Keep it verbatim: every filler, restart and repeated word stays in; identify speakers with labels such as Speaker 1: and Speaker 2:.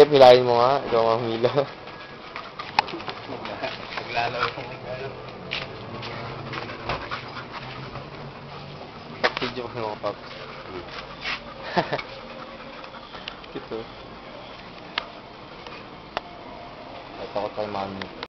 Speaker 1: Kep, hilahin mo nga. Ikaw ang humila.
Speaker 2: Naglalaw yung naglalaw.
Speaker 1: Video ko mga paps. Ito. Ito ko tayo mami.